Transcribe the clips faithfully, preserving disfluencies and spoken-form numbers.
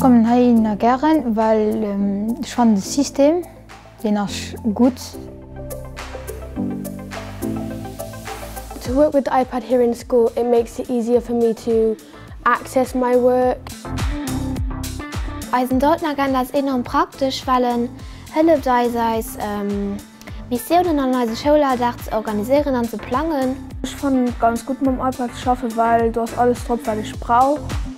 komme hier gern, weil ähm, ich fand das System den ist gut. To work with the iPad here in school, it makes it easier for me to access my work. Als Datenagenda ist enorm praktisch, weil ein hilft uns, ähm, Missionen an unsere Schule zu organisieren und zu planen. Ich fand ganz gut mit dem iPad zu arbeiten, weil du hast alles drauf, was ich brauche.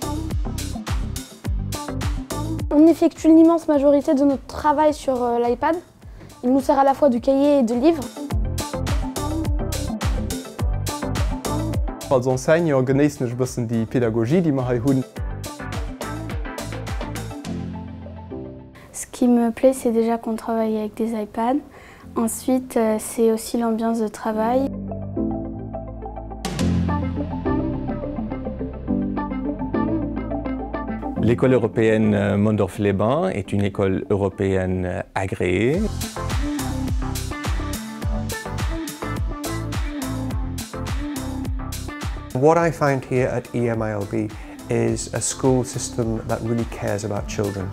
On effectue l'immense majorité de notre travail sur euh, l'iPad. Il nous sert à la fois de cahier et de livre. Als Enseignant genieße ich ein bisschen die Pädagogie, die wir hier haben. Ce qui me plaît, c'est déjà qu'on travaille avec des iPads. Ensuite, c'est aussi l'ambiance de travail. L'école européenne Mondorf-les-Bains est une école européenne agréée. What I find here at E M I L B is a school system that really cares about children.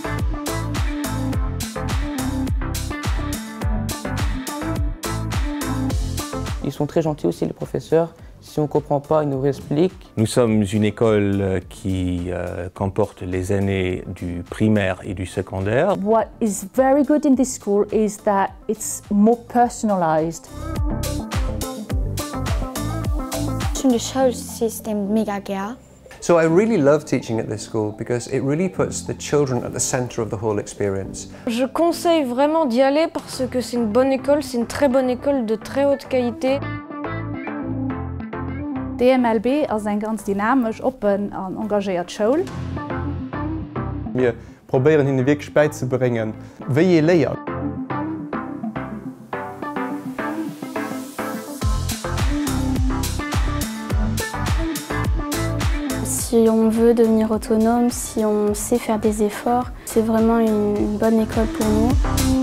Ils sont très gentils aussi, les professeurs. Si on ne comprend pas, ils nous expliquent. Nous sommes une école qui euh, comporte les années du primaire et du secondaire. What is very good in this school is that it's more personalized. Ich finde das Schulsystem mega gern. So I really love teaching at this school because it really puts the children at the center of the whole experience. Je conseille vraiment d'y aller parce que c'est une bonne école, c'est une très bonne école de très haute qualité. D M L B ist eine ganz dynamisch, open und engagierte Schule. Wir probieren ihnen wirklich beizubringen, wie ihr lernt. Si on veut devenir autonome, si on sait faire des efforts, c'est vraiment une bonne école pour nous.